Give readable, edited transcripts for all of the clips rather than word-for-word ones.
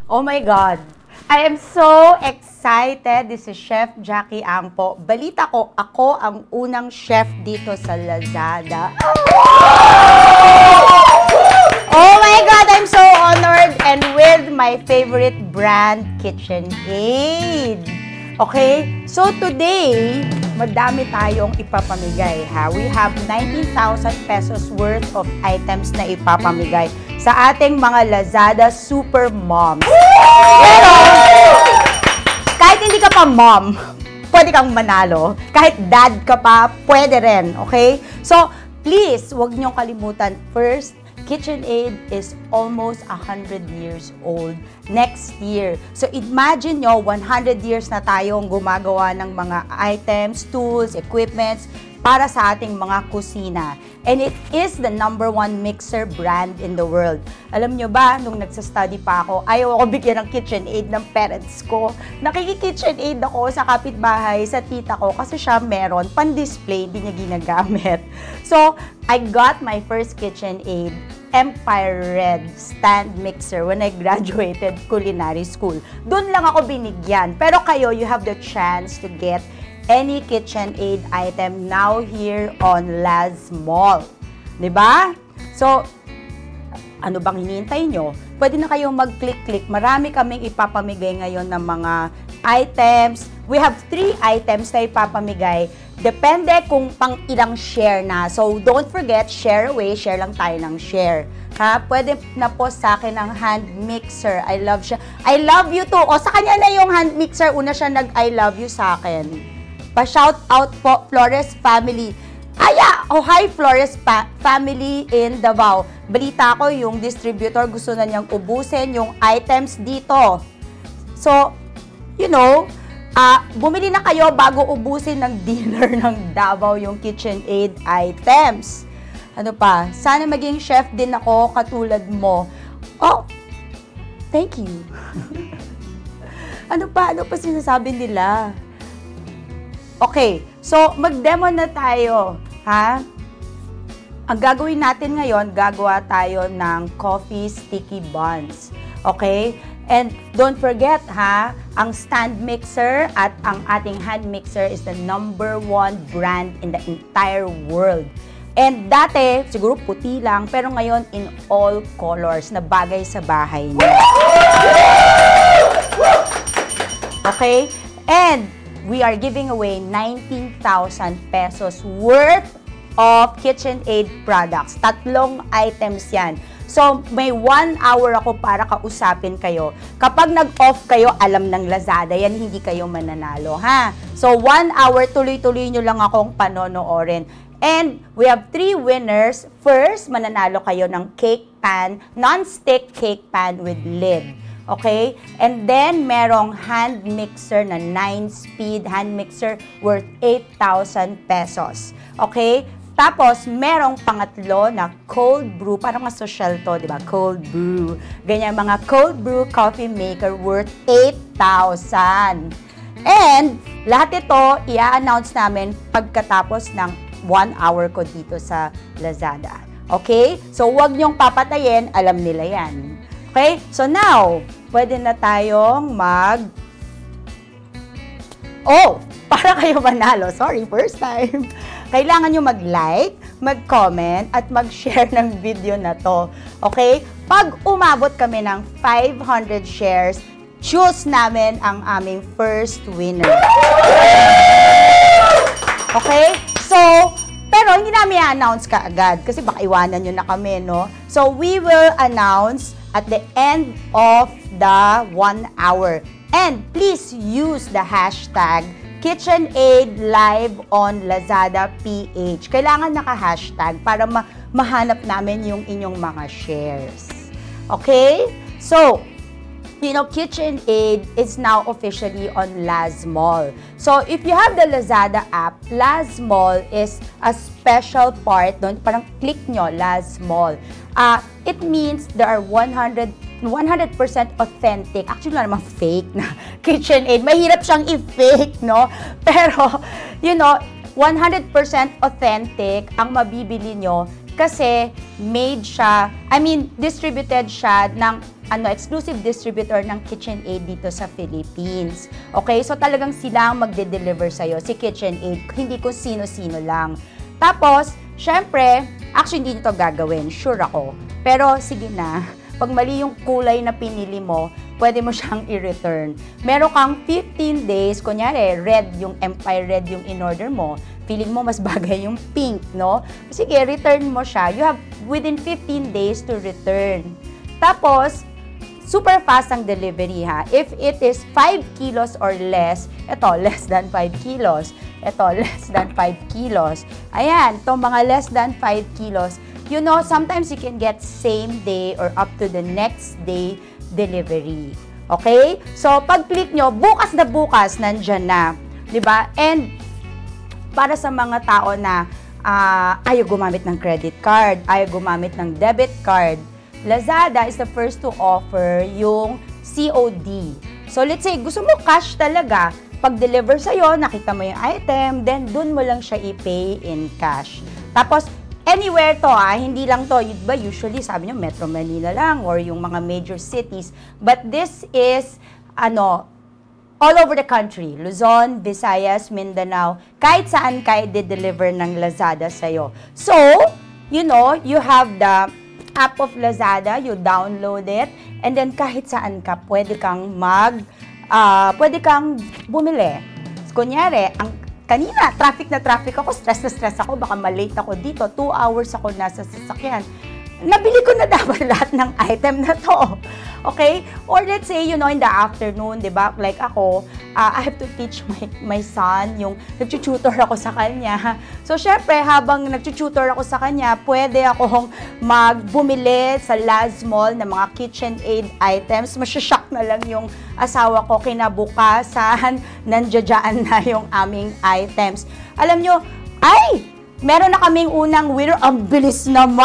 Oh my God! I am so excited. This is Chef Jackie Ang po. Balita ko, ako ang unang chef dito sa Lazada. Oh my God! I'm so honored and with my favorite brand, KitchenAid. Okay? So today, madami tayong ipapamigay, ha? We have 19,000 pesos worth of items na ipapamigay sa ating mga Lazada super moms. Pero, kahit hindi ka pa mom, pwede kang manalo. Kahit dad ka pa, pwede rin, okay? So, please, huwag niyong kalimutan. First, KitchenAid is almost 100 years old next year. So imagine nyo, 100 years na tayong gumagawa ng mga items, tools, equipments para sa ating mga kusina. And it is the #1 mixer brand in the world. Alam nyo ba, nung nagsa-study pa ako, ayaw ako bigyan ng KitchenAid ng parents ko. Nakiki-KitchenAid ako sa kapitbahay, sa tita ko, kasi siya meron, pan-display, hindi niya ginagamit. So, I got my first KitchenAid, Empire Red stand mixer when I graduated culinary school. Doon lang ako binigyan. Pero kayo, you have the chance to get any KitchenAid item now here on Laz Mall. Diba? So, ano bang hinihintay nyo? Pwede na kayong mag-click-click. Marami kaming ipapamigay ngayon ng mga items. We have 3 items na ipapamigay. Depende kung pang ilang share na. So, don't forget, share away. Share lang tayo ng share. Ha? Pwede na po sa akin ang hand mixer. I love siya. I love you too. O, sa kanya na yung hand mixer. Una siya nag-I love you sa akin. Pa-shout out po, Flores family. Aya! Oh, hi, Flores family in Davao. Balita ko, yung distributor gusto na niyang ubusin yung items dito. So, you know, bumili na kayo bago ubusin ng dealer ng Davao yung KitchenAid items. Ano pa? Sana maging chef din ako katulad mo. Oh, thank you. Ano pa sinasabi nila? Okay, so mag-demo na tayo, ha? Ang gagawin natin ngayon, gagawa tayo ng coffee sticky buns. Okay? And don't forget, ha, ang stand mixer at ang ating hand mixer is the #1 brand in the entire world. And dati, siguro puti lang, pero ngayon in all colors na bagay sa bahay niyo. Okay? And we are giving away 19,000 pesos worth of KitchenAid products. 3 items yan. So, may 1 hour ako para kausapin kayo. Kapag nag-off kayo, alam ng Lazada, yan hindi kayo mananalo, ha? So, 1 hour, tuloy-tuloy nyo lang akong panonoorin. And we have 3 winners. First, mananalo kayo ng cake pan, non-stick cake pan with lid. Okay? And then, merong hand mixer na 9-speed hand mixer worth 8,000 pesos. Okay? Tapos, merong pangatlo na cold brew. Parang mga social to, di ba? Cold brew. Ganyan, mga cold brew coffee maker worth 8,000. And, lahat ito, i-announce namin pagkatapos ng 1 hour ko dito sa Lazada. Okay? So, huwag niyong papatayin. Alam nila yan. Okay? So, now, pwede na tayong para kayo manalo. Sorry, first time. Kailangan nyo mag-like, mag-comment, at mag-share ng video na to. Okay? Pag umabot kami ng 500 shares, choose namin ang aming first winner. Okay? So, pero hindi namin i-announce kaagad kasi baka iwanan nyo na kami, no? So, we will announce at the end of the 1 hour. And please use the hashtag KitchenAid Live on Lazada PH. Kailangan naka-hashtag para mahanap namin yung inyong mga shares. Okay? So, you know, KitchenAid is now officially on Laz Mall. So, if you have the Lazada app, Laz Mall is a special part doon. Parang click nyo, Laz Mall. It means there are 100% authentic. Actually, wala namang fake na KitchenAid. Mahirap siyang i-fake, no? Pero, you know, 100% authentic ang mabibili nyo kasi made siya, distributed siya ng exclusive distributor ng KitchenAid dito sa Philippines. Okay? So talagang sila ang magde-deliver sa'yo, si KitchenAid, hindi kung sino-sino lang. Tapos, syempre, actually hindi nito gagawin, sure ako. Pero sige na, pag mali yung kulay na pinili mo, pwede mo siyang i-return. Meron kang 15 days, kunyari, red, yung Empire Red yung in-order mo, feeling mo mas bagay yung pink, no? Sige, return mo siya. You have within 15 days to return. Tapos, super fast ang delivery, ha? If it is 5 kilos or less, ito, less than 5 kilos. Ito, less than 5 kilos. Ayan, itong mga less than 5 kilos, you know, sometimes you can get same day or up to the next day delivery. Okay? So, pag-click nyo, bukas na bukas, nandyan na. Diba? And, para sa mga tao na ayaw gumamit ng credit card, ayaw gumamit ng debit card, Lazada is the first to offer yung COD. So, let's say, gusto mo cash talaga, pag-deliver sa'yo, nakita mo yung item, then dun mo lang siya i-pay in cash. Tapos, anywhere to, hindi lang to, ba usually sabi nyo Metro Manila lang or yung mga major cities, but this is all over the country, Luzon, Visayas, Mindanao, kahit saan ka i-deliver ng Lazada sa'yo. So, you know, you have the app of Lazada, you download it, and then kahit saan ka, pwede kang bumili. Kunyari, kanina, traffic na traffic ako, stress na stress ako, baka malate ako dito, 2 hours ako nasa sasakyan. Nabili ko na dapat lahat ng item na to. Okay? Or let's say, you know, in the afternoon, di ba? Like ako, I have to teach my son, yung nagtututor ako sa kanya. So, syempre, habang nagtututor ako sa kanya, pwede akong bumili sa Laz Mall ng mga KitchenAid items. Masyashock na lang yung asawa ko kinabukasan, nandiyadyaan na yung aming items. Alam nyo, meron na kaming unang winner. Ang bilis naman!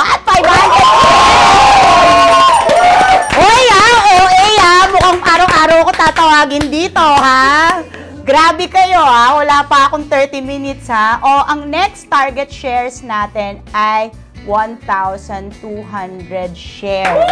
500! Hoy mukhang araw-araw ko tatawagin dito, ha? Grabe kayo, ha? Wala pa akong 30 minutes, ha? O, ang next target shares natin ay 1,200 shares.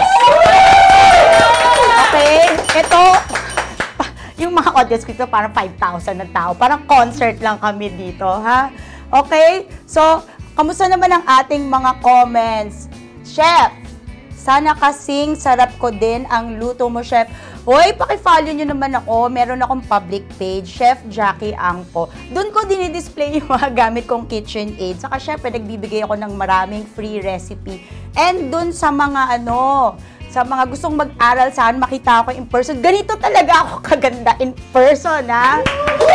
Okay? Ito, yung mga audience ko ito, parang 5,000 na tao. Parang concert lang kami dito, ha? Okay? So, kamusta naman ang ating mga comments? Chef, sana kasing sarap ko din ang luto mo, Chef. Hoy, paki-follow nyo naman ako. Meron akong public page, Chef Jackie Angpo. Doon ko dinidisplay yung mga gamit kong KitchenAid. Saka, syempre, nagbibigay ako ng maraming free recipe. And doon sa mga sa mga gustong mag-aral saan, makita ako in person. Ganito talaga ako kaganda in person, ha?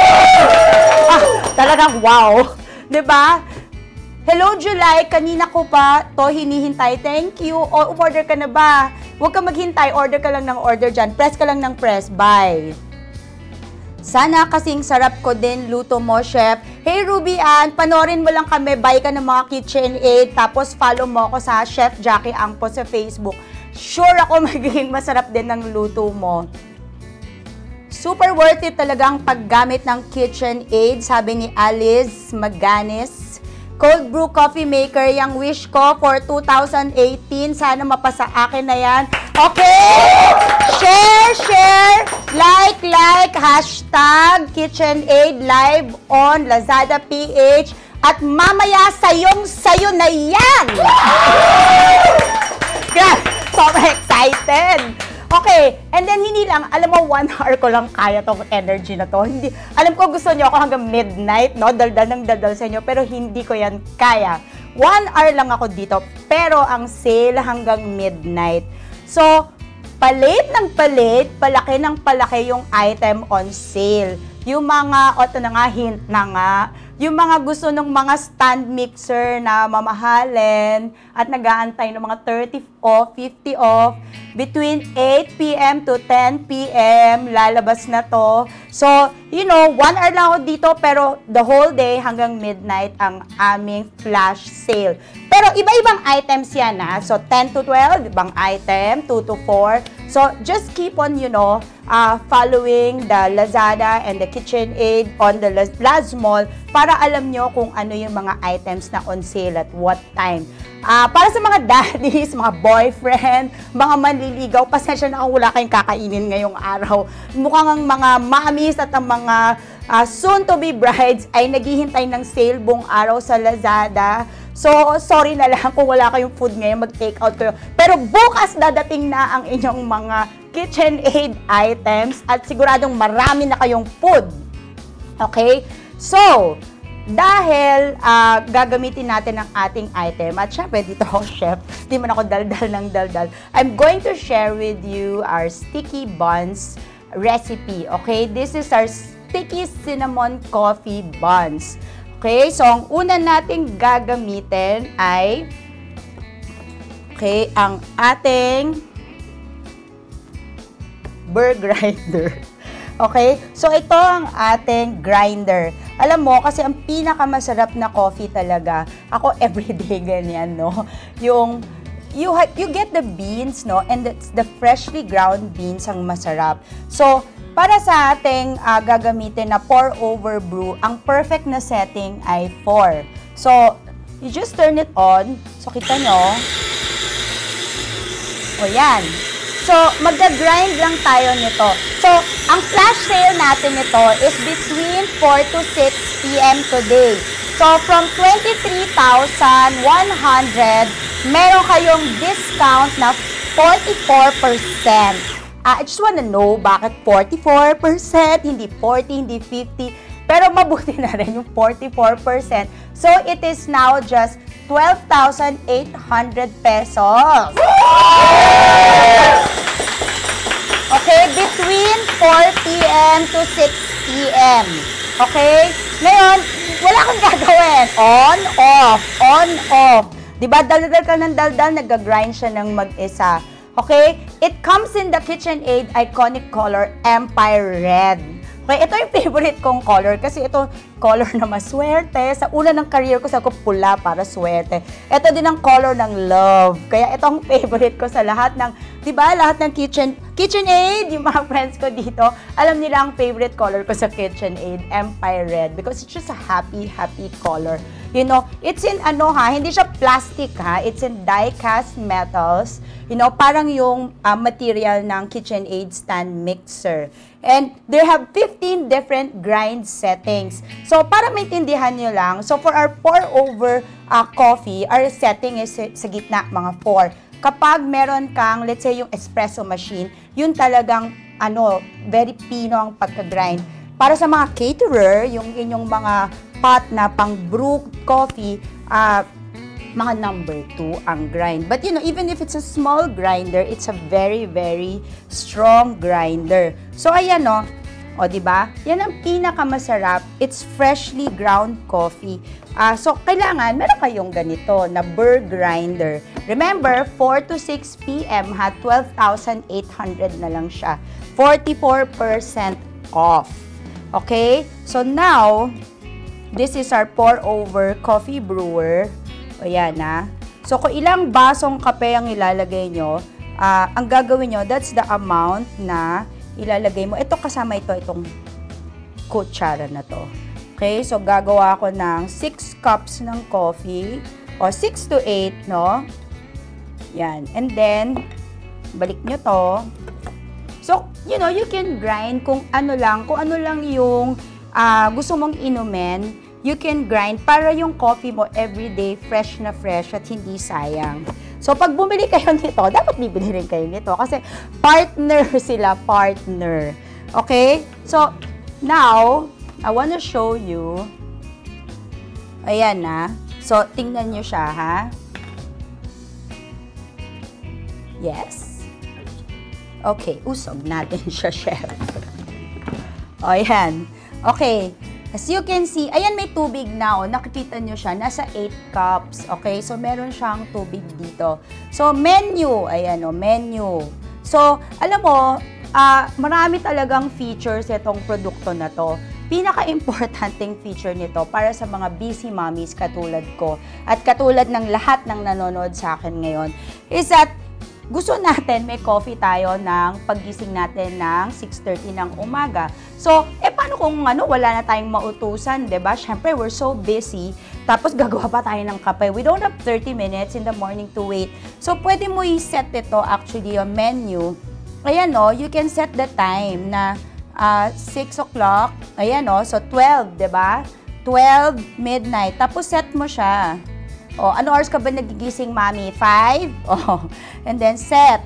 Talagang wow! 'Di ba? Hello, July. Kanina ko pa to hinihintay. Thank you. O, umorder ka na ba? Huwag ka maghintay. Order ka lang ng order dyan. Press ka lang ng press. Bye. Sana kasing sarap ko din luto mo, Chef. Hey, Ruby Ann, panoorin mo lang kami. Buy ka ng mga KitchenAid. Tapos follow mo ako sa Chef Jackie Angpo sa Facebook. Sure ako magiging masarap din ng luto mo. Super worth it talaga ang paggamit ng KitchenAid, sabi ni Alice Maganis. Cold brew coffee maker, yung wish ko for 2018. Sana mapasa akin na yan. Okay! Share! Like, hashtag KitchenAid live on Lazada PH. At mamaya sayo na yan! Grabe, so excited! Okay, and then hindi lang, alam mo, 1 hour ko lang kaya tong energy na to. Hindi, alam ko gusto niyo ako hanggang midnight, no? Daldal sa inyo, pero hindi ko yan kaya. 1 hour lang ako dito, pero ang sale hanggang midnight. So, palit ng palit, palaki ng palaki yung item on sale. Yung mga, ito na nga, hint na nga, yung mga gusto ng mga stand mixer na mamahalin at nag-aantay ng mga 30 off, 50 off, between 8 p.m. to 10 p.m. lalabas na to. So, you know, 1 hour lang ako dito, pero the whole day hanggang midnight ang aming flash sale. Pero iba-ibang items yan, ha? So, 10 to 12, ibang item, 2 to 4. So, just keep on, following the Lazada and the KitchenAid on the Lazmall para alam nyo kung ano yung mga items na on sale at what time. Para sa mga daddies, mga boyfriend, mga manliligaw, pasensya na kung wala kayong kakainin ngayong araw. Mukhang ang mga mommies at ang mga soon-to-be brides ay naghihintay ng sale buong araw sa Lazada. So, sorry na lang kung wala kayong food ngayon, mag-take out kayo. Pero bukas dadating na ang inyong mga KitchenAid items at siguradong marami na kayong food. Okay? So, dahil gagamitin natin ang ating item, at syempre, dito ako chef, di man ako daldal ng daldal, I'm going to share with you our sticky buns recipe. Okay? This is our sticky cinnamon coffee buns. Okay, so ang una nating gagamitin ay ang ating burr grinder. Okay, so ito ang ating grinder. Alam mo, kasi ang pinakamasarap na coffee talaga, ako everyday ganyan, no? Yung you get the beans, no? And it's the freshly ground beans ang masarap. So, para sa ating gagamitin na pour-over brew, ang perfect na setting ay 4. So, you just turn it on. So, kita nyo. O, yan. So, magda-grind lang tayo nito. So, ang flash sale natin nito is between 4 to 6 p.m. today. So, from 23,100, meron kayong discount na 44%. I just wanna know bakit 44%, hindi 40, hindi 50, pero mabuti na rin yung 44%. So, it is now just 12,800 pesos. Okay, between 4 p.m. to 6 p.m. Okay? Ngayon, wala kang gagawin. On, off, on, off. Diba, daldal ka ng daldal, nag-grind siya ng mag-isa. Okay? It comes in the KitchenAid iconic color, Empire Red. Okay? Ito yung favorite kong color kasi ito color na maswerte. Sa una ng career ko, sabi ko pula para swerte. Ito din ang color ng love. Kaya ito ang favorite ko sa lahat ng, di ba, lahat ng KitchenAid, yung mga friends ko dito, alam nila ang favorite color ko sa KitchenAid, Empire Red. Because it's just a happy, happy color. You know, it's in hindi siya plastic it's in die-cast metals. You know, parang yung material ng KitchenAid stand mixer. And they have 15 different grind settings. So, para maintindihan nyo lang, so for our pour-over coffee, our setting is sa gitna, mga 4. Kapag meron kang, let's say, yung espresso machine, yun talagang, very pino ang pagka-grind. Para sa mga caterer, yung inyong mga pot na pang brew coffee, mga number 2 ang grind. But you know, even if it's a small grinder, it's a very, very strong grinder. So ayan o diba? Yan ang pinakamasarap. It's freshly ground coffee. So kailangan, meron kayong ganito na burr grinder. Remember, 4 to 6 p.m. 12,800 na lang siya. 44% off. Okay? So now, this is our pour-over coffee brewer. O yan So, kung ilang basong kape ang ilalagay nyo, ang gagawin nyo, that's the amount na ilalagay mo. Ito kasama itong kutsara na to. Okay? So, gagawa ako ng 6 cups ng coffee. O, 6 to 8, no? Yan. And then, balik nyo to. So, you know, you can grind kung ano lang yung gusto mong inumin, you can grind para yung coffee mo everyday fresh na fresh at hindi sayang. So, pag bumili kayo nito, dapat bibili rin kayo nito kasi partner sila, partner. Okay? So, now, I wanna show you. Ayan So, tingnan nyo siya, ha? Yes? Okay, usog natin siya, chef. O, ayan. Okay. As you can see, ayan may tubig na nakikita nyo siya, nasa 8 cups. Okay, so meron siyang tubig dito. So, menu, ayan menu. So, alam mo, marami talagang features itong produkto na to. Pinaka-importanting feature nito para sa mga busy mommies katulad ko at katulad ng lahat ng nanonood sa akin ngayon is that gusto natin may coffee tayo ng paggising natin ng 6:30 ng umaga. So, paano kung wala na tayong mautusan, 'di ba? Syempre, we're so busy. Tapos gagawa pa tayo ng kape. We don't have 30 minutes in the morning to wait. So, pwede mo i-set ito actually yung menu. Ayan you can set the time na 6 o'clock. Ayan so 12, 'di ba? 12 midnight. Tapos set mo siya. Ano oras ka ba nagigising, mami? 5? And then set.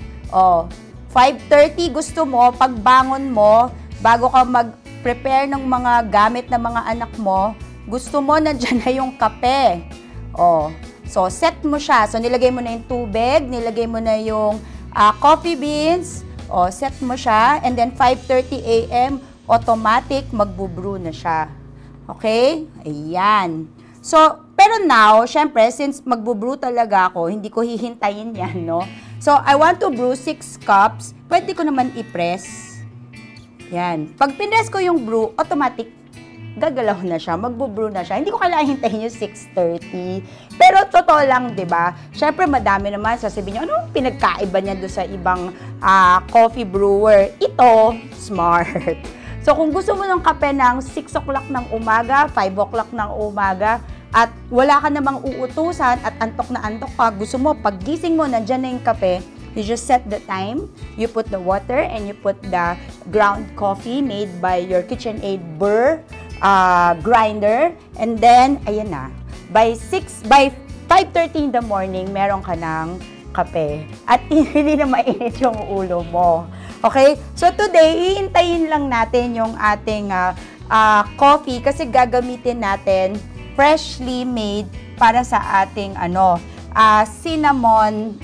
5:30 gusto mo, pagbangon mo, bago ka mag-prepare ng mga gamit ng mga anak mo, gusto mo nandiyan na yung kape. So set mo siya. So nilagay mo na yung tubig, nilagay mo na yung coffee beans, set mo siya, and then 5:30 a.m. automatic magbo-brew na siya. Okay? Ayan. So, pero now, syempre, since magbo-brew talaga ako, hindi ko hihintayin yan, no? So, I want to brew 6 cups. Pwede ko naman i-press. Yan. Pag pinress ko yung brew, automatic, gagalaw na siya, magbo-brew na siya. Hindi ko kailangan hintayin yung 6:30. Pero totoo lang, di ba? Syempre, madami naman sasabihin nyo, ano pinagkaiba niya doon sa ibang coffee brewer? Ito, smart. So, kung gusto mo ng kape ng 6 o'clock ng umaga, 5 o'clock ng umaga, at wala ka namang uutusan at antok na antok ka, gusto mo, paggising mo, nandyan na yung kape, you just set the time, you put the water, and you put the ground coffee made by your KitchenAid Burr grinder, and then, ayan na, by 5:30 in the morning, meron ka ng kape. At hindi na mainit yung ulo mo. Okay? So today, iintayin lang natin yung ating coffee kasi gagamitin natin freshly made para sa ating cinnamon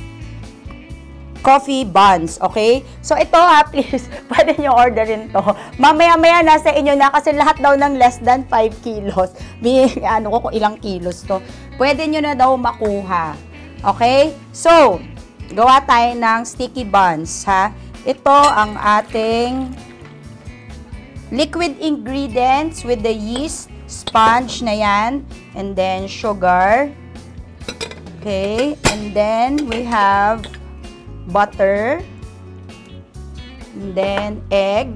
coffee buns. Okay? So ito please, pwede nyo orderin to. Mamaya-maya nasa inyo na kasi lahat daw ng less than 5 kilos. Kung ilang kilos to. Pwede nyo na daw makuha. Okay? So, gawa tayo ng sticky buns, ha? Ito ang ating liquid ingredients with the yeast, sponge na yan, and then sugar. Okay, and then we have butter, and then egg.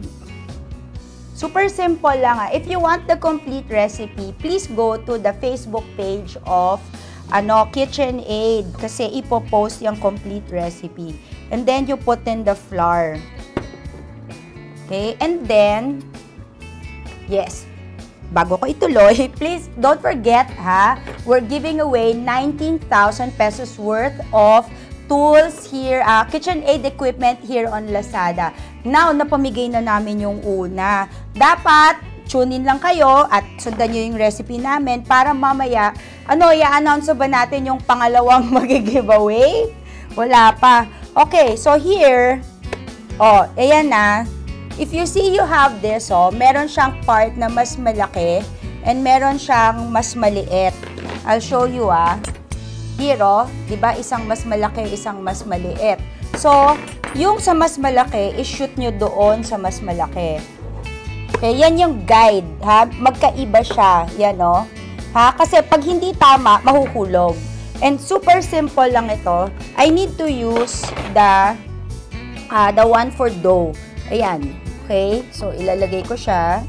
Super simple lang. If you want the complete recipe, please go to the Facebook page of KitchenAid kasi ipopost yung complete recipe. And then you put in the flour. Okay? And then, yes, bago ko ituloy, please don't forget, we're giving away 19,000 pesos worth of tools here, KitchenAid equipment here on Lazada. Now, napamigay na namin yung una. Dapat, tune in lang kayo at sundan nyo yung recipe namin para mamaya, i-announce ba natin yung pangalawang mag-giveaway? Wala pa. Okay, so here, ayan na. If you see you have this, meron siyang part na mas malaki and meron siyang mas maliit. I'll show you, Here, di ba, isang mas malaki, isang mas maliit. So, yung sa mas malaki, i-shoot nyo doon sa mas malaki. Okay, yan yung guide, Magkaiba siya, yan, Kasi pag hindi tama, mahuhulog. And super simple lang ito. I need to use the one for dough. Ayan. Okay? So, ilalagay ko siya.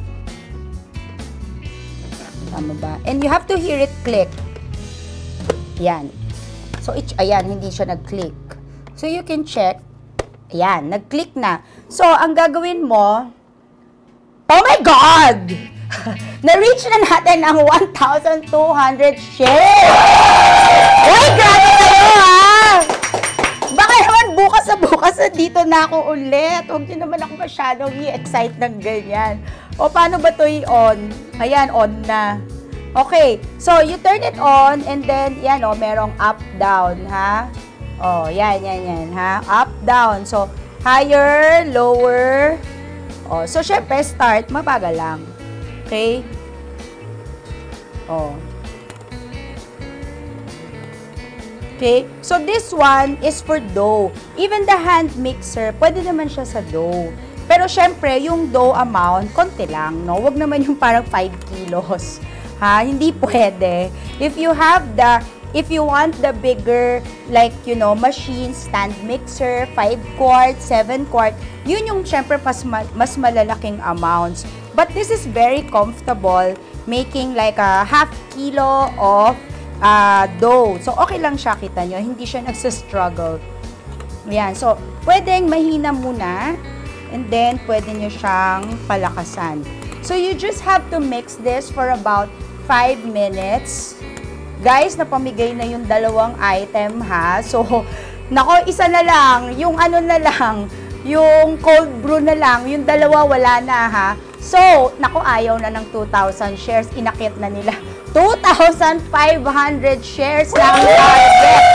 Tama ba? And you have to hear it click. Ayan. So, ayan, hindi siya nag-click. So, you can check. Ayan, nag-click na. So, ang gagawin mo, oh my God! Na-reach na natin ang 1,200 shares! Uy, grabe kayo, Baka naman bukas dito na ako ulit. Huwag nyo naman ako masyadong i-excite ng ganyan. O, paano ba ito i-on? Ayan, on na. Okay, so you turn it on and then, yan merong up, down, yan, Up, down. So, higher, lower. So, syempre, start, mabagal lang. Okay? Okay? So, this one is for dough. Even the hand mixer, pwede naman siya sa dough. Pero, syempre, yung dough amount, konti lang, no? Huwag naman yung parang 5 kilos. Hindi pwede. If you have the if you want the bigger, like, you know, machine, stand mixer, 5-quart, 7-quart, yun yung syempre mas malalaking amounts. But this is very comfortable, making like a half kilo of dough. So, okay lang siya, kita nyo. Hindi siya nagsastruggle. Yan. So, pwedeng mahina muna, and then pwede nyo siyang palakasan. So, you just have to mix this for about 5 minutes. Guys, napamigay na yung dalawang item, ha? So, nako, isa na lang. Yung ano na lang, yung cold brew na lang. Yung dalawa, wala na, ha? So, nako, ayaw na ng 2,000 shares. Inakit na nila. 2,500 shares na ang target.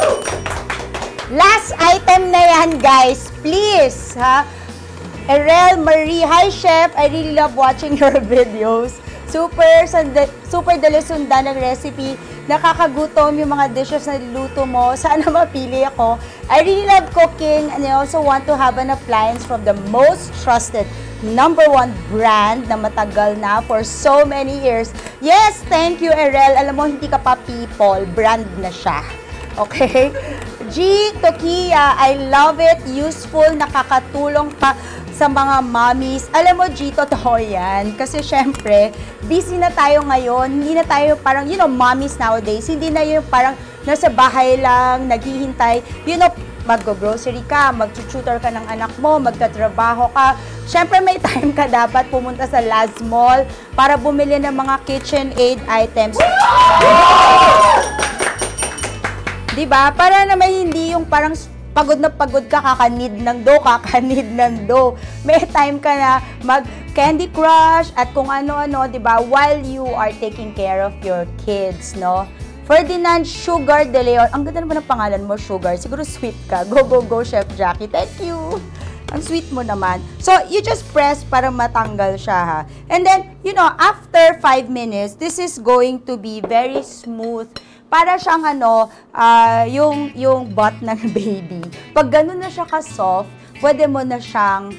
Last item na yan, guys. Please, ha? Erel Marie, hi, Chef. I really love watching your videos. Super dalusunda ng recipe. Nakakagutom yung mga dishes na niluto mo. Sana mapili ako. I really love cooking, and I also want to have an appliance from the most trusted #1 brand na matagal na for so many years. Yes, thank you, Erel. Alam mo, hindi ka pa people. Brand na siya. Okay? G. Tokia, I love it. Useful, nakakatulong pa sa mga mommies. Alam mo, G, totoo yan. Kasi syempre, busy na tayo ngayon. Hindi na tayo parang, you know, mommies nowadays. Hindi na yung parang nasa bahay lang, naghihintay. You know, mag-grocery ka, mag-tutor ka ng anak mo, magtatrabaho ka. Syempre, may time ka dapat pumunta sa Laz Mall para bumili ng mga KitchenAid items. Diba? Para naman hindi yung parang pagod na pagod ka, kakanid ng dough. May time ka na mag-Candy Crush at kung ano-ano, diba? While you are taking care of your kids, no? Ferdinand Sugar de Leon. Ang ganda naman ng pangalan mo, Sugar. Siguro sweet ka. Go, go, go, Chef Jackie. Thank you. Ang sweet mo naman. So, you just press para matanggal siya, ha? And then, you know, after 5 minutes, this is going to be very smooth. Para siyang ano, yung butt ng baby. Pag ganun na siya ka-soft, pwede mo na siyang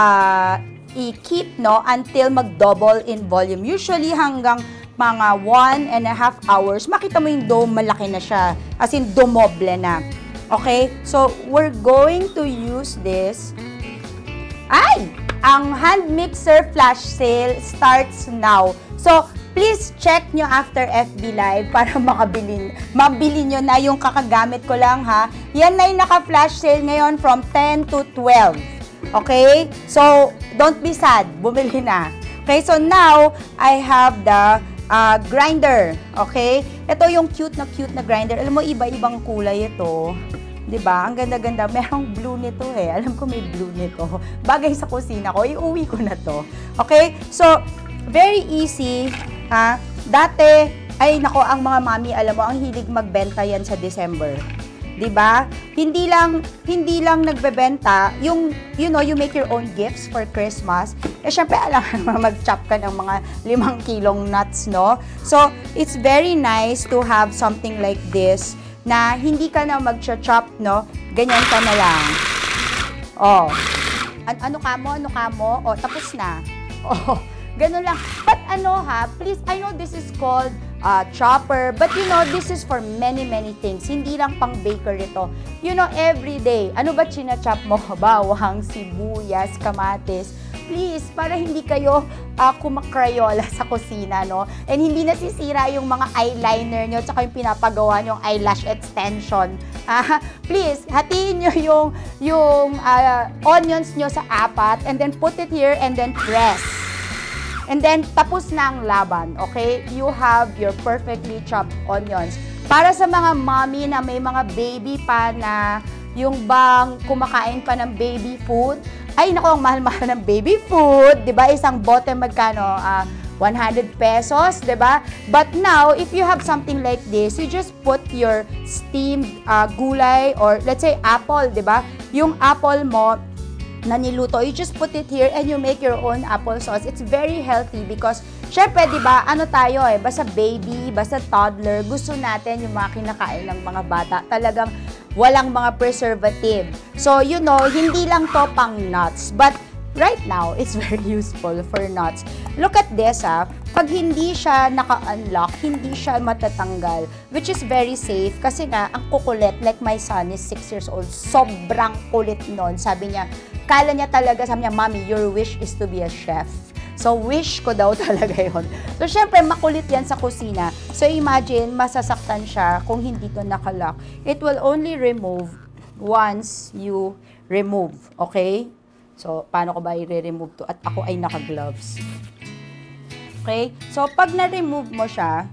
i-keep, no, until mag-double in volume. Usually hanggang mga 1.5 hours, makita mo yung dough, malaki na siya. As in, dumoble na. Okay? So, we're going to use this. Ay! Ang hand mixer flash sale starts now. So, please check nyo after FB Live para mabili nyo na yung kakagamit ko lang, ha. Yan na yung naka-flash sale ngayon from 10 to 12. Okay? So, don't be sad. Bumili na. Okay? So, now, I have the grinder. Okay? Ito yung cute na grinder. Alam mo, iba-ibang kulay ito. Diba? Ang ganda-ganda. Merong blue nito eh. Alam ko may blue nito. Bagay sa kusina ko. Iuwi ko na to. Okay? So, very easy. Ha? Dati, ay nako, ang mga mami, alam mo, ang hilig magbenta yan sa December. 'Di ba? Hindi lang nagbebenta, yung, you know, you make your own gifts for Christmas. Eh, syempre, alam mo, mag-chop ka ng mga 5 kilong nuts, no? So, it's very nice to have something like this, na hindi ka na mag-chop, no? Ganyan ka na lang. Oh. Ano ka mo? Oh, tapos na. Oh. Ganun lang. But ano ha, please, I know this is called chopper, but you know, this is for many things. Hindi lang pang baker ito. You know, every day, ano ba china-chop mo? Bawang, sibuyas, kamatis. Please, para hindi kayo kumakrayola sa kusina, no? And hindi nasisira yung mga eyeliner nyo, tsaka yung pinapagawa nyo yung eyelash extension. Please, hatiin nyo yung onions nyo sa 4, and then put it here, and then press. And then, tapos na ang laban, okay? You have your perfectly chopped onions. Para sa mga mommy na may mga baby pa na yung bang kumakain pa ng baby food, ay naku, ang mahal-mahal ng baby food, di ba? Isang bote magkano? 100 pesos, di ba? But now, if you have something like this, you just put your steamed gulay or let's say apple, di ba? Yung apple mo, na niluto, you just put it here and you make your own applesauce. It's very healthy because, syempre, di ba, ano tayo eh, basta baby, basta toddler, gusto natin yung mga kinakain ng mga bata, talagang walang mga preservative. So, you know, hindi lang to pang nuts, but right now, it's very useful for nuts. Look at this, pag hindi siya naka-unlock, hindi siya matatanggal, which is very safe kasi nga, ang kukulit, like my son is 6 years old, sobrang kulit nun. Sabi niya, kala niya talaga, sabi niya, Mommy, your wish is to be a chef. So, wish ko daw talaga yun. So, syempre, makulit yan sa kusina. So, imagine, masasaktan siya kung hindi to nakalock. It will only remove once you remove. Okay? So, paano ko ba i-remove to? At ako ay naka-gloves. Okay? So, pag na-remove mo siya,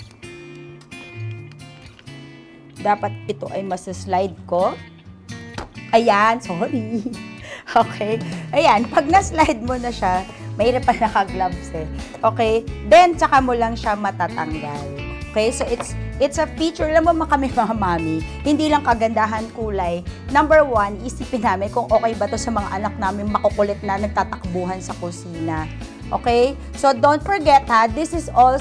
dapat ito ay masa-slide ko. Ayan, sorry. Okay? Ayan, pag na-slide mo na siya, mahirap pa naka-gloves eh. Okay? Then, tsaka mo lang siya matatanggal. Okay? So, it's a feature. Alam mo kami mga mami, hindi lang kagandahan kulay. Number one, isipin namin kung okay ba to sa mga anak namin makukulit na nagtatakbuhan sa kusina. Okay? So, don't forget this is part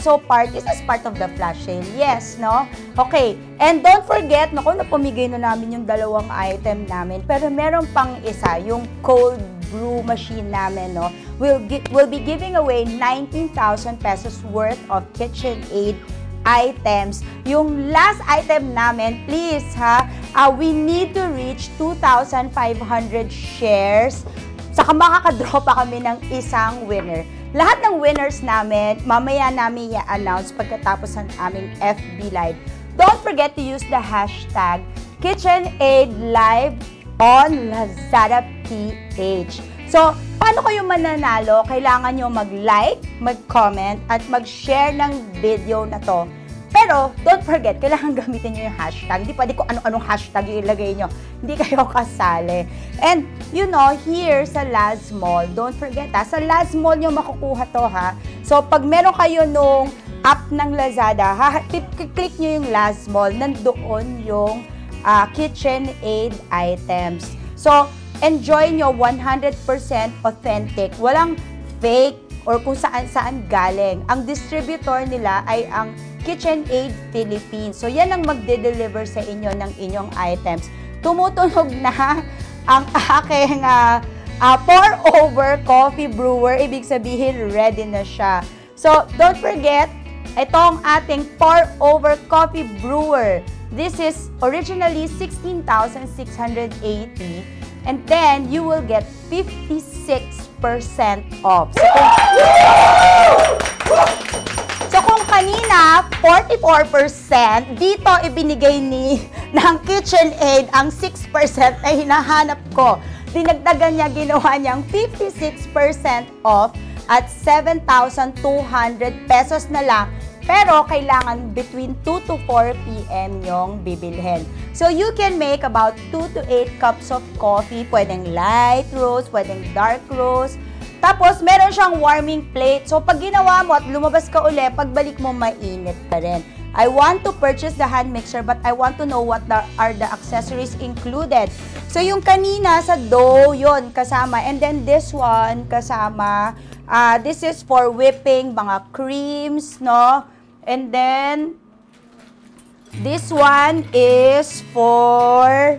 of the flash sale. Yes, no? Okay. And don't forget, napamigay na namin yung dalawang item namin. Pero meron pang isa, yung cold brew machine namin, no? We'll be giving away 19,000 pesos worth of KitchenAid items. Yung last item namin, please, we need to reach 2,500 shares. Saka makakadraw pa kami ng isang winner. Lahat ng winners namin, mamaya namin i-announce pagkatapos ng aming FB Live. Don't forget to use the hashtag KitchenAidLive on Lazada PH. So, paano kayo mananalo? Kailangan nyo mag-like, mag-comment, at mag-share ng video na to. Pero, don't forget, kailangan gamitin nyo yung hashtag. Hindi pwede kung ano-anong hashtag yung ilagay nyo. Hindi kayo kasali. And, you know, here sa Laz Mall, don't forget sa Laz Mall nyo makukuha to So, pag meron kayo nung app ng Lazada, click nyo yung Laz Mall, nandoon yung KitchenAid items. So, enjoy nyo 100% authentic. Walang fake or kung saan-saan galing. Ang distributor nila ay ang KitchenAid Philippines. So, yan ang magde-deliver sa inyo ng inyong items. Tumutunog na ang aking pour-over coffee brewer. Ibig sabihin, ready na siya. So, don't forget, ito ang ating pour-over coffee brewer. This is originally 16,680. And then, you will get 56% off. So, kung kanina, 44%, dito ibinigay ng KitchenAid ang 6% na hinahanap ko. Dinagdagan niya, ginawa niyang 56% off at 7,200 pesos na lang. Pero, kailangan between 2 to 4 p.m. yung bibilhin. So, you can make about 2 to 8 cups of coffee. Pwedeng light roast, pwedeng dark roast. Tapos, meron siyang warming plate. So, pag ginawa mo at lumabas ka uli, pagbalik mo, mainit pa rin. I want to purchase the hand mixer, but I want to know what are the accessories included. So, yung kanina sa dough, yun, kasama. And then, this one, kasama. This is for whipping, mga creams, no? And then, this one is for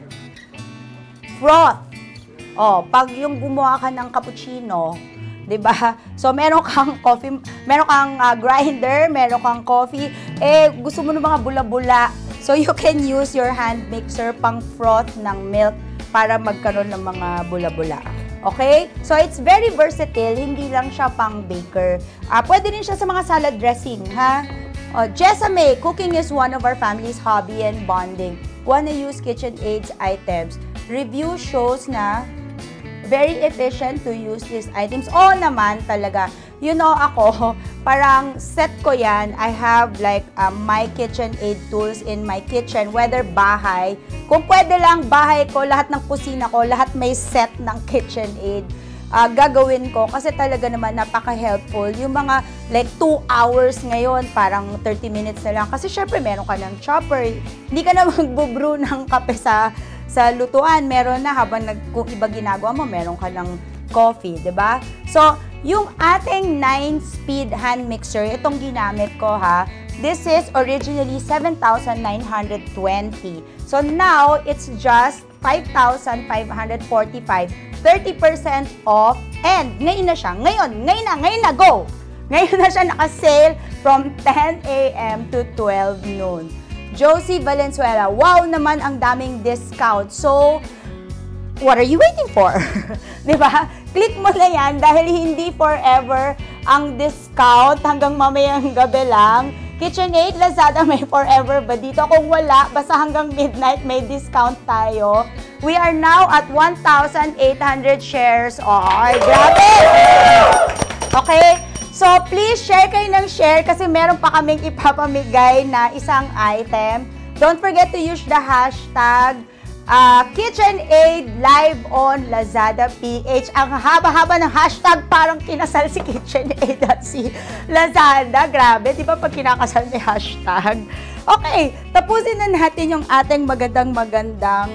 froth. Oh, pag yung gumawa ka ng cappuccino, 'di ba? So meron kang coffee, meron kang grinder, meron kang coffee, gusto mo ng mga bula-bula. So you can use your hand mixer pang froth ng milk para magkaroon ng mga bula-bula. Okay? So it's very versatile, hindi lang siya pang baker. Pwede rin siya sa mga salad dressing, ha? Jessame, cooking is one of our family's hobby and bonding. Wanna use KitchenAid's items. Review shows na very efficient to use these items. Oo naman talaga. You know ako, parang set ko yan. I have like my KitchenAid tools in my kitchen, whether bahay. Kung pwede lang, bahay ko, lahat ng kusina ko, lahat may set ng KitchenAid. Gagawin ko kasi talaga naman napaka-helpful. Yung mga like 2 hours ngayon, parang 30 minutes na lang. Kasi syempre meron ka ng chopper. Hindi ka na magbubrew ng kape sa lutuan. Meron na habang kung iba ginagawa mo, meron ka ng coffee, 'di ba? So, yung ating 9-speed hand mixer, itong ginamit ko ha. This is originally 7,920. So now, it's just 5,545. 30% off And ngayon na siya, ngayon na, go! Ngayon na siya naka-sale from 10 a.m. to 12 noon. Josie Valenzuela, wow naman ang daming discount. So, what are you waiting for? Diba? Click mo na yan dahil hindi forever ang discount hanggang mamayang gabi lang. KitchenAid, Lazada may forever ba dito? Kung wala, basta hanggang midnight may discount tayo. We are now at 1,800 shares. Ay, grabe! Okay? So, please share kayo ng share kasi meron pa kaming ipapamigay na isang item. Don't forget to use the hashtag KitchenAid Live on Lazada PH. Ang haba-haba ng hashtag, parang kinasal si KitchenAid at si Lazada. Grabe, di ba pag kinakasal may hashtag? Okay, tapusin na natin yung ating magandang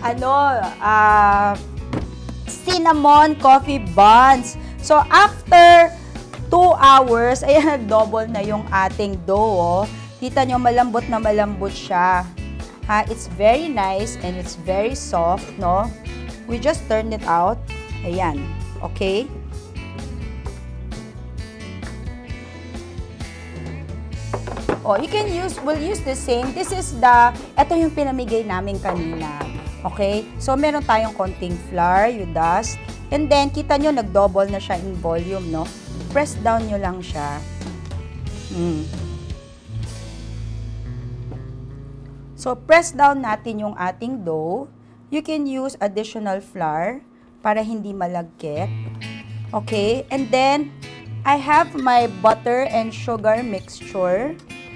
cinnamon coffee buns. So, after 2 hours, ayan, nag-double na yung ating dough. Kita nyo, malambot na malambot siya. It's very nice and it's very soft, no? We just turned it out. Ayan. Okay? Oh, we'll use the same. Ito yung pinamigay namin kanina. Okay? So, meron tayong konting flour, you dust. And then, kita nyo, nag-double na siya in volume, no? Press down nyo lang siya. So, press down natin yung ating dough. You can use additional flour para hindi malagkit. Okay? And then, I have my butter and sugar mixture.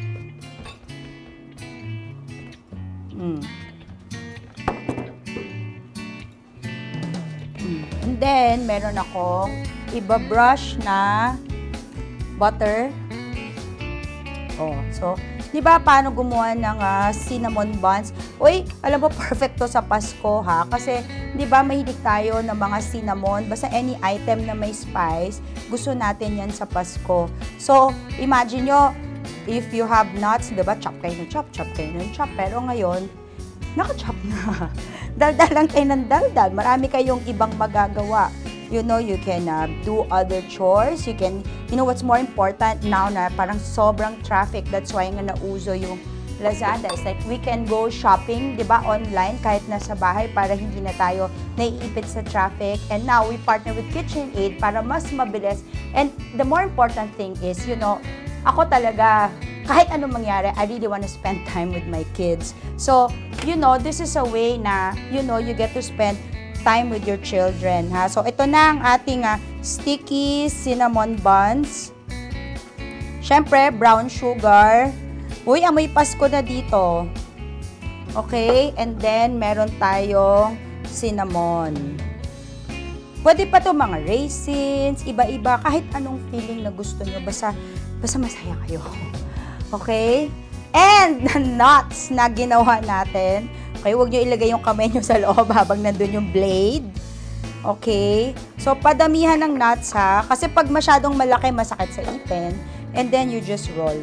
And then, meron akong iba-brush na butter. Oh, so, di ba paano gumawa ng cinnamon buns? Uy, alam mo, perfect to sa Pasko, ha? Kasi, di ba, mahilig tayo ng mga cinnamon. Basta any item na may spice, gusto natin yan sa Pasko. So, imagine nyo, if you have nuts, di ba, chop kayo ng chop, chop kayo ng chop. Pero ngayon, naka-chop na. Daldal lang kayo ng daldal. Marami kayong ibang magagawa. You know, you can do other chores. You know what's more important now na parang sobrang traffic. That's why nga nauso yung Lazada. It's like we can go shopping, di ba, online kahit nasa bahay para hindi na tayo naiipit sa traffic. And now, we partner with KitchenAid para mas mabilis. And the more important thing is, you know, ako talaga, kahit anong mangyari, I really want to spend time with my kids. So, you know, this is a way na, you know, you get to spend time with your children, ha? So, ito na ang ating sticky cinnamon buns. Siyempre, brown sugar. Uy, amoy Pasko na dito. Okay? And then, meron tayong cinnamon. Pwede pa to mga raisins, iba-iba, kahit anong feeling na gusto nyo. Basta masaya kayo. Okay? And the nuts na ginawa natin. Okay, huwag nyo ilagay yung kamay nyo sa loob habang nandun yung blade. Okay? So, padamihan ng nuts, ha? Kasi pag masyadong malaki, masakit sa ipin. And then, you just roll.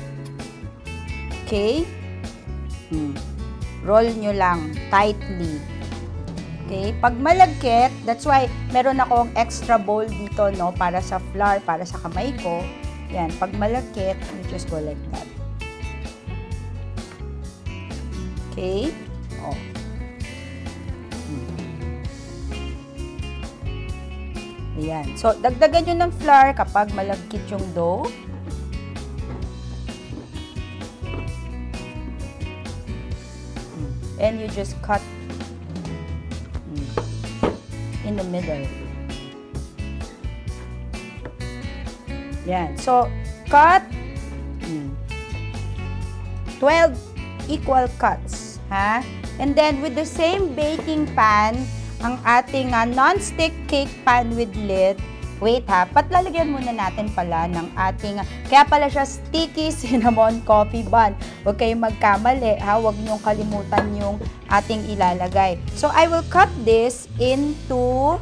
Okay? Roll nyo lang tightly. Okay? Pag malagkit, that's why meron akong extra bowl dito, no? Para sa flour, para sa kamay ko. Yan. Pag malagkit, you just go like that. Okay? Oh. Ayan. So, dagdagan nyo ng flour kapag malagkit yung dough. And you just cut in the middle. Yan. So, cut 12 equal cuts. Ha? And then, with the same baking pan, ang ating non-stick cake pan with lid, wait ha, patlalagyan muna natin pala ng ating, kaya pala siya sticky cinnamon coffee bun. Huwag kayong magkamali ha, huwag niyong kalimutan yung ating ilalagay. So, I will cut this into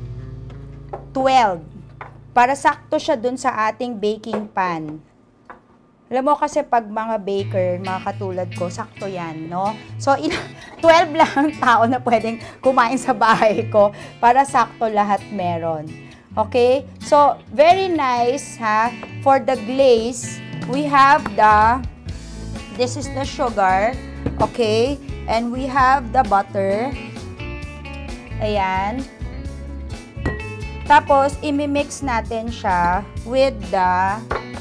12 para sakto siya dun sa ating baking pan. Alam mo kasi pag mga baker, mga katulad ko, sakto yan, no? So, 12 lang ang tao na pwedeng kumain sa bahay ko para sakto lahat meron. Okay? So, very nice, ha? For the glaze, we have this is the sugar. Okay? And we have the butter. Ayan. Tapos, imimix natin siya with the...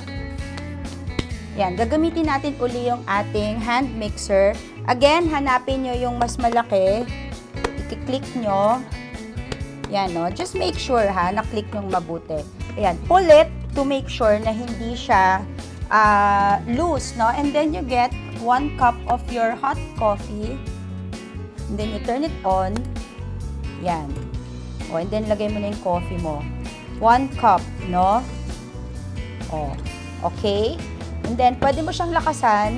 Yan, gagamitin natin uli yung ating hand mixer. Again, hanapin nyo yung mas malaki. I-click nyo. Yan, no? Just make sure, ha, na-click nyo mabuti. Ayan, pull it to make sure na hindi siya loose, no? And then you get 1 cup of your hot coffee. And then you turn it on. Yan. O, and then lagay mo na yung coffee mo. 1 cup, no? O, okay? And then, pwede mo siyang lakasan.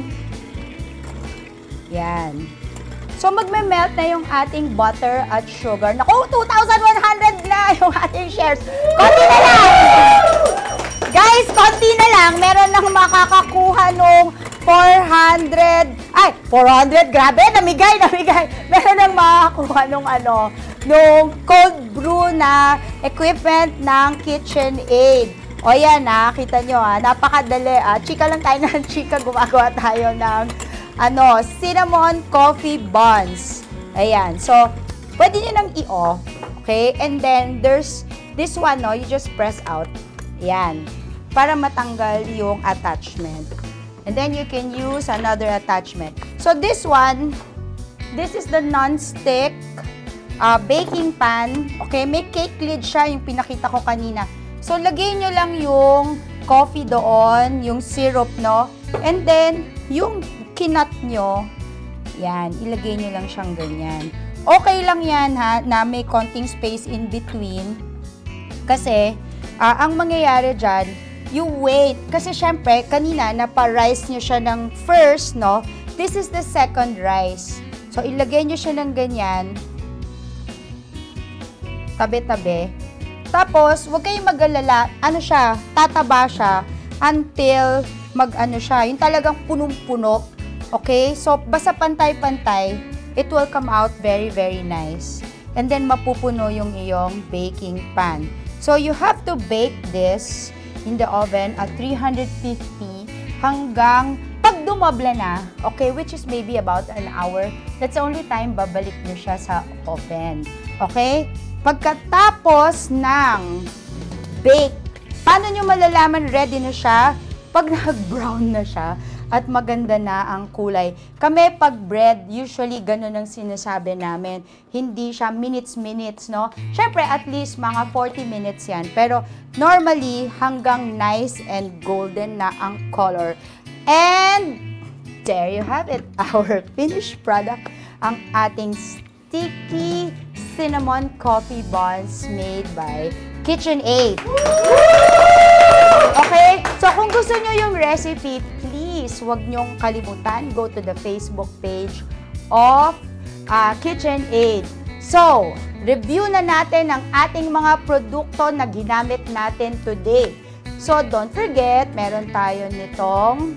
Yan. So, magme-melt na yung ating butter at sugar. Naku, 2,100 na yung ating shares. Konti na lang! Guys, konti na lang. Meron nang makakakuha nung 400. Ay, 400. Grabe, namigay. Meron nang makakakuha nung nung cold brew na equipment ng KitchenAid. O yan, kita nyo, napakadali. Chika lang tayo ng chika. Gumagawa tayo ng cinnamon coffee buns. Ayan. So, pwede nyo nang i-off. Okay? And then, there's this one, no? You just press out. Ayan. Para matanggal yung attachment. And then, you can use another attachment. So, this one, this is the non-stick baking pan. Okay? May cake lid siya, yung pinakita ko kanina. So, lagay nyo lang yung coffee doon, yung syrup, no? And then, yung kinat nyo, yan, ilagay nyo lang siyang ganyan. Okay lang yan, ha, na may konting space in between. Kasi, ang mangyayari dyan, you wait. Kasi, syempre, kanina, napa-rice nyo siya ng first, no? This is the second rice. So, ilagay nyo siya ng ganyan. Tabi-tabi. Tapos, huwag kayong mag-alala, tataba siya until siya, yung talagang punong-puno. Okay? So, basta pantay-pantay, it will come out very, very nice. And then, mapupuno yung iyong baking pan. So, you have to bake this in the oven at 350 hanggang pag dumoble na, okay, which is maybe about an hour. That's the only time babalik nyo siya sa oven. Okay? Pagkatapos ng bake, paano nyo malalaman ready na siya? Pag nag-brown na siya at maganda na ang kulay. Kami, pag bread, usually ganun ang sinasabi namin. Hindi siya minutes, no? Siyempre, at least mga 40 minutes yan. Pero, normally, hanggang nice and golden na ang color. And, there you have it. Our finished product. Ang ating sticky cinnamon coffee buns made by KitchenAid. Okay? So, kung gusto nyo yung recipe, please, huwag nyong kalimutan. Go to the Facebook page of KitchenAid. So, review na natin ang ating mga produkto na ginamit natin today. So, don't forget, meron tayo nitong...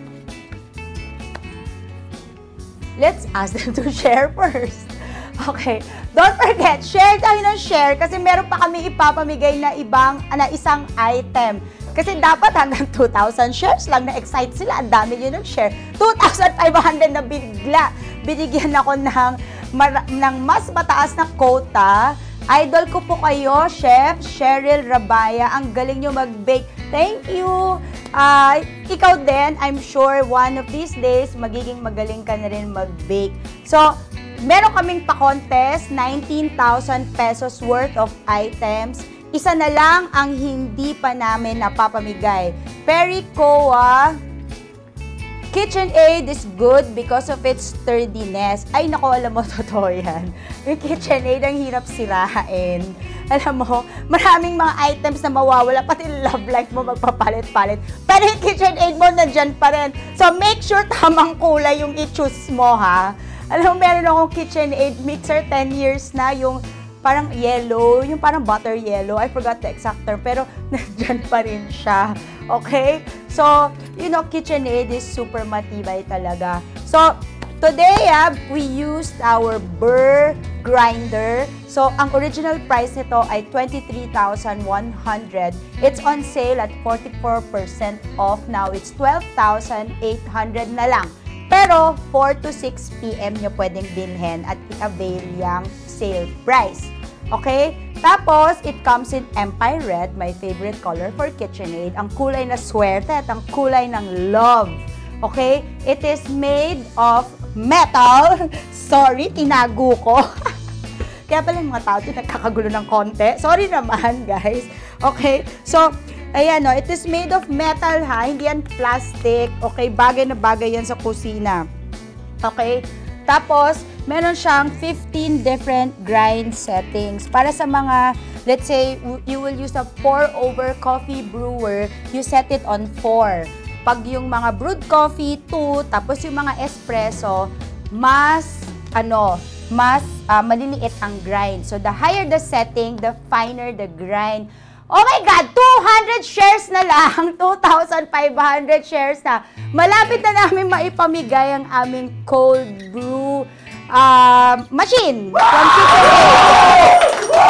Let's ask them to share first. Okay. Don't forget, share tayo ng share kasi meron pa kami ipapamigay na isang item. Kasi dapat hanggang 2,000 shares lang, na-excite sila. Ang dami nyo nag-share. 2,500 na bigla. Binigyan ako ng mas mataas na quota. Idol ko po kayo, Chef Cheryl Rabaya. Ang galing nyo mag-bake. Thank you. Ikaw din, I'm sure one of these days, magiging magaling ka na rin mag-bake. So, meron kaming pa-contest, 19,000 pesos worth of items. Isa na lang ang hindi pa namin napapamigay. Pericoa KitchenAid is good because of its sturdiness. Ay, nako, alam mo, totoo yan. Yung KitchenAid, ang hirap sirain. Alam mo, maraming mga items na mawawala, pati love life mo magpapalit-palit. Pero yung KitchenAid mo, nandyan pa rin. So, make sure tamang kulay yung i-choose mo, ha? Alam mo, meron akong KitchenAid mixer, 10 years na, yung parang yellow, yung parang butter yellow. I forgot the exact term, pero nandyan pa rin siya. Okay? So, you know, KitchenAid is super matibay talaga. So, today, we used our burr grinder. So, ang original price nito ay 23,100. It's on sale at 44% off. Now, it's 12,800 na lang. Pero, 4 to 6 p.m. nyo pwedeng bilhin at i-avail yung sale price. Okay? Tapos, it comes in Empire Red, my favorite color for KitchenAid. Ang kulay na swerte at ang kulay ng love. Okay? It is made of metal. Sorry, tinago ko. Kaya pala yung mga tao nagkakagulo ng konti. Sorry naman, guys. Okay? So, ayan o, it is made of metal ha, hindi yan plastic. Okay? Bagay na bagay yan sa kusina. Okay? Tapos, meron siyang 15 different grind settings. Para sa mga, let's say, you will use a pour-over coffee brewer, you set it on 4. Pag yung mga brewed coffee, 2. Tapos yung mga espresso, mas maliliit ang grind. So, the higher the setting, the finer the grind. Oh my God! 200 shares na lang! 2,500 shares na. Malapit na namin maipamigay ang aming cold brew machine from KitchenAid.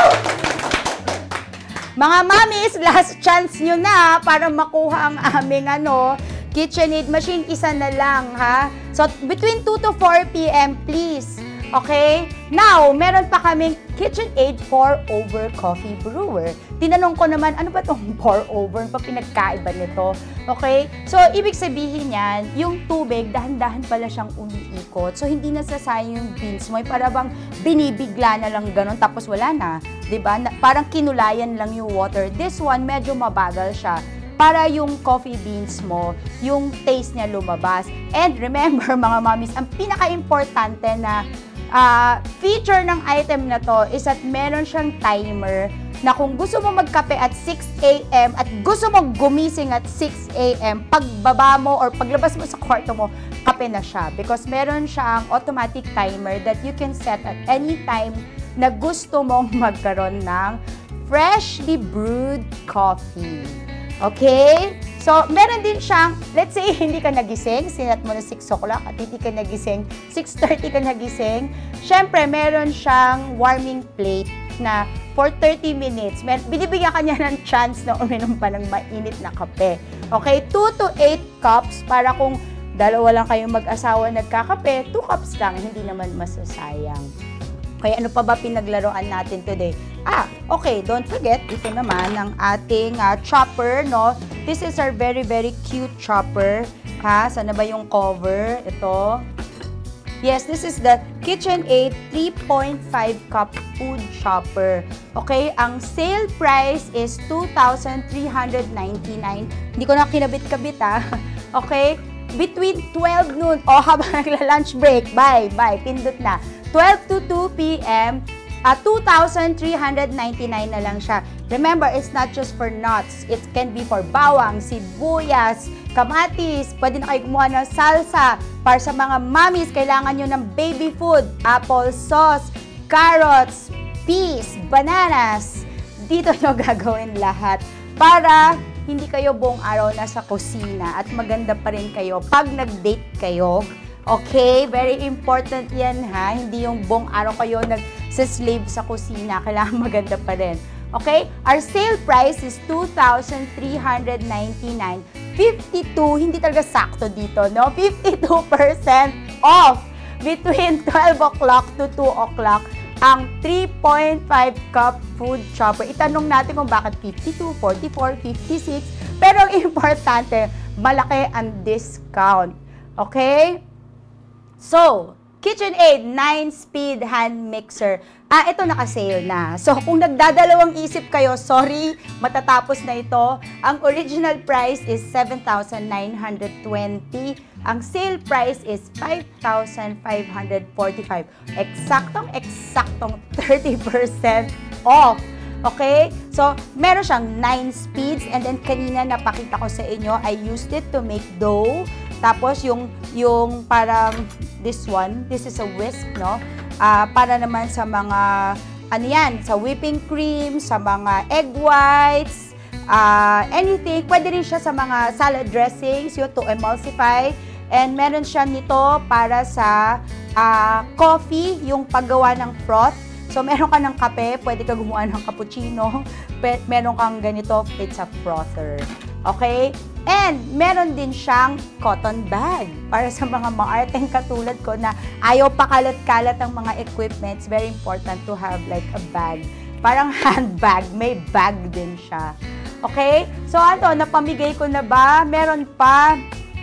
Mga mamis, last chance nyo na para makuha ang aming KitchenAid machine. Isa na lang, ha? So, between 2 to 4 p.m., please. Okay? Now, meron pa kaming KitchenAid pour-over coffee brewer. Tinanong ko naman, ano ba itong pour-over? Ano pa pinagkaiba nito? Okay? So, ibig sabihin yan, yung tubig, dahan-dahan pala siyang umiikot. So, hindi nasasayang yung beans mo. Para bang binibigla na lang ganun, tapos wala na. Diba? Parang kinulayan lang yung water. This one, medyo mabagal siya. Para yung coffee beans mo, yung taste niya lumabas. And remember, mga mommies, ang pinaka-importante na feature ng item na to is that meron siyang timer na kung gusto mo magkape at 6 a.m. at gusto mo gumising at 6 a.m., pagbaba mo or paglabas mo sa kwarto mo, kape na siya. Because meron siyang automatic timer that you can set at any time na gusto mong magkaroon ng freshly brewed coffee. Okay? So, meron din siyang, let's say, hindi ka nagising, sinat mo na 6 o'clock at hindi ka nagising, 6:30 ka nagising. Siyempre, meron siyang warming plate na for 30 minutes. Binibigyan ka niya ng chance na uminom pa ng mainit na kape. Okay? 2 to 8 cups para kung dalawa lang kayong mag-asawa nagkakape, 2 cups lang, hindi naman masasayang. Okay, ano pa ba pinaglaruan natin today? Okay, don't forget, ito naman ang ating chopper, no? This is our very, very cute chopper. Ha? Sana ba yung cover? Ito. Yes, this is the KitchenAid 3.5 cup food chopper. Okay, ang sale price is 2,399. Hindi ko na kinabit-kabit, Okay, between 12 noon, habang nagla-lunch break, bye, pindot na. 12 to 2 p.m., 2,399 na lang siya. Remember, it's not just for nuts. It can be for bawang, sibuyas, kamatis. Pwede na kayo gumawa ng salsa. Para sa mga mommies, kailangan nyo ng baby food, apple sauce, carrots, peas, bananas. Dito nyo gagawin lahat para hindi kayo buong araw nasa kusina at maganda pa rin kayo pag nag-date kayo. Okay? Very important yan, ha? Hindi yung buong araw kayo nag-slave sa kusina. Kailangan maganda pa rin. Okay? Our sale price is 2,399. 52, hindi talaga sakto dito, no? 52% off between 12 o'clock to 2 o'clock ang 3.5 cup food chopper. Itanong natin kung bakit 52, 44, 56. Pero ang importante, malaki ang discount. Okay? So, KitchenAid 9-speed hand mixer. Ito naka-sale na. So, kung nagdadalawang isip kayo, sorry, matatapos na ito. Ang original price is 7,920. Ang sale price is 5,545. Eksaktong 30% off. Okay? So, meron siyang 9 speeds and then kanina napakita ko sa inyo, I used it to make dough. Tapos, yung parang this is a whisk, no? Para naman sa mga, sa whipping cream, sa mga egg whites, anything. Pwede rin siya sa mga salad dressings, to emulsify. And meron siya nito para sa coffee, yung paggawa ng froth. So, meron ka ng kape, pwede ka gumawa ng cappuccino. Meron kang ganito, it's a frother. Okay? And meron din siyang cotton bag para sa mga maarteng katulad ko na ayaw pakalat-kalat ang mga equipments. Very important to have like a bag. Parang handbag, may bag din siya. Okay? So, napamigay ko na ba? Meron pa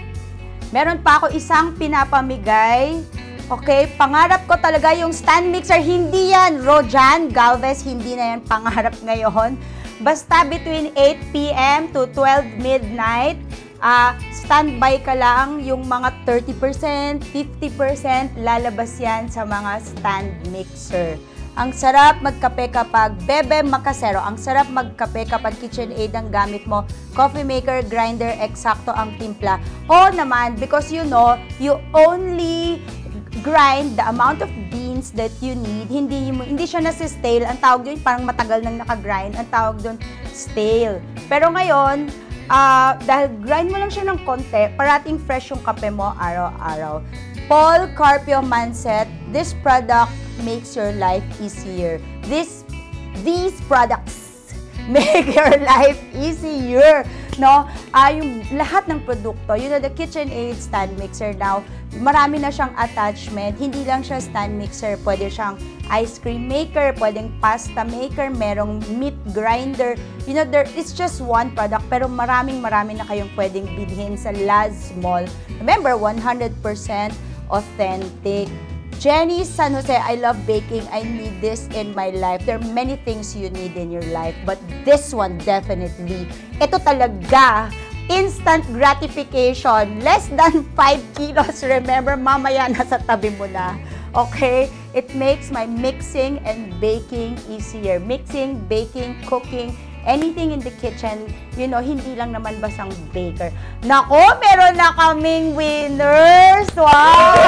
ako isang pinapamigay. Okay, pangarap ko talaga yung stand mixer. Hindi yan, Rojan Galvez, hindi na yan pangarap ngayon. Basta between 8 p.m. to 12 midnight, standby ka lang, yung mga 30%, 50%, lalabas yan sa mga stand mixer. Ang sarap magkape kapag Bebe Macasero. Ang sarap magkape kapag KitchenAid ang gamit mo. Coffee maker, grinder, eksakto ang timpla. Oo naman, because you know, you only grind the amount of beans that you need. Hindi siya nasi-stale. Ang tawag doon, parang matagal nang naka-grind. Ang tawag doon, stale. Pero ngayon, dahil grind mo lang siya ng konti, parating fresh yung kape mo araw-araw. Paul Carpio Manset, this product makes your life easier. These products make your life easier. No? Yung lahat ng produkto, the KitchenAid stand mixer now, marami na siyang attachment. Hindi lang siya stand mixer, pwede siyang ice cream maker, pwedeng pasta maker, merong meat grinder. It's just one product, pero marami na kayong pwedeng bilhin sa Laz Mall. Remember, 100% authentic. Jenny San Jose, I love baking. I need this in my life. There are many things you need in your life, but this one definitely. Ito talaga, instant gratification. Less than 5 kilos. Remember, mamaya nasa tabi mo na. Okay? It makes my mixing and baking easier. Mixing, baking, cooking, anything in the kitchen, hindi lang naman basang baker. Nako, meron na kaming winners! Wow!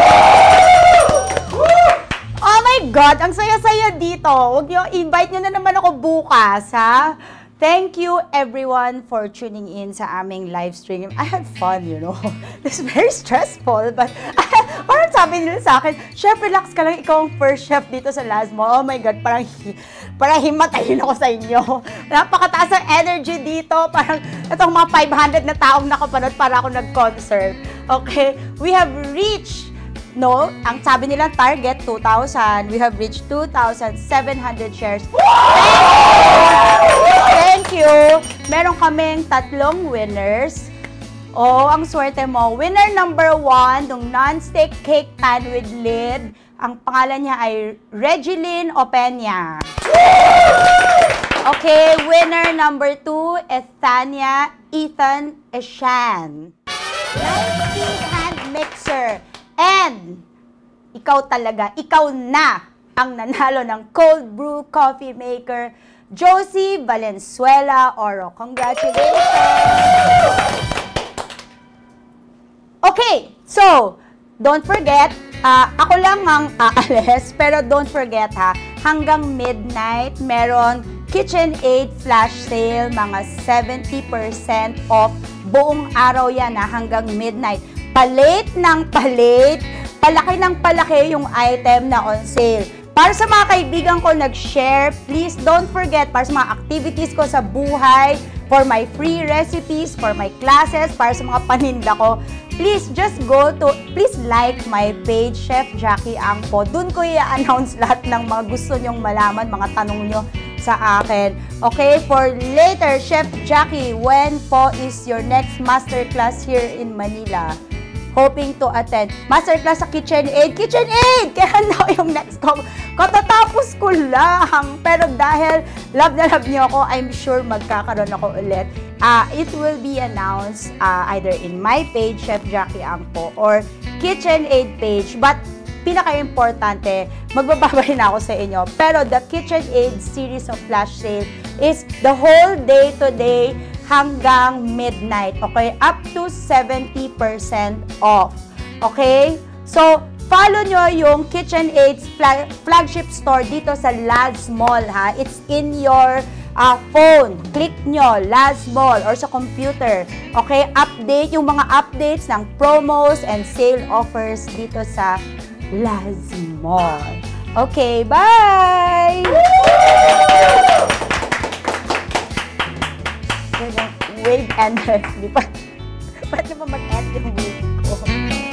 Oh my God! Ang saya-saya dito. Invite nyo na naman ako bukas, ha? Thank you everyone for tuning in sa aming live stream. I had fun, It's very stressful, but parang sabi nila sa akin, chef, relax ka lang, ikaw ang first chef dito sa Laz Mall. Oh my God, parang himatayin ako sa inyo. Napakataas ang energy dito. Parang itong mga 500 na taong nakapanood para ako nag-concert. Okay, we have reached ang sabi nilang target, 2,000. We have reached 2,700 shares. Thank you! Meron kaming 3 winners. Ang swerte mo. Winner number 1, ng non-stick cake pan with lid. Ang pangalan niya ay Regilyn Opeña. Okay, winner number 2, Ethan Eshan. Non-stick hand mixer. And, ikaw na ang nanalo ng cold brew coffee maker, Josie Valenzuela Oro. Congratulations! Okay, so, don't forget, ako lang ang aalis, pero don't forget hanggang midnight, meron KitchenAid flash sale, mga 70% off, buong araw yan hanggang midnight. Palit ng palit, palaki ng palaki yung item na on sale. Para sa mga kaibigan ko nag-share, please don't forget, para sa mga activities ko sa buhay, for my free recipes, for my classes, para sa mga paninda ko, please please like my page, Chef Jackie Angpo. Doon ko i-announce lahat ng mga gusto nyong malaman, mga tanong nyo sa akin. Okay, for later, Chef Jackie, when po is your next masterclass here in Manila? Hoping to attend. Masterclass sa KitchenAid. KitchenAid! Kaya na yung next ko. Katatapos ko lang. Pero dahil love na love niyo ako, I'm sure magkakaroon ako ulit. It will be announced either in my page, Chef Jackie Angpo, or KitchenAid page. But pinaka-importante, magbababay na ako sa inyo. Pero the KitchenAid series of flash sale is the whole day today hanggang midnight, okay? Up to 70% off, okay? So, follow nyo yung KitchenAid's flagship store dito sa Laz Mall, ha? It's in your phone, click nyo, Lazmall, or sa computer. Okay? Update yung mga updates ng promos and sale offers dito sa Lazmall. Okay, bye! Wave and di pa. Ba't naman mag-end yung wave ko?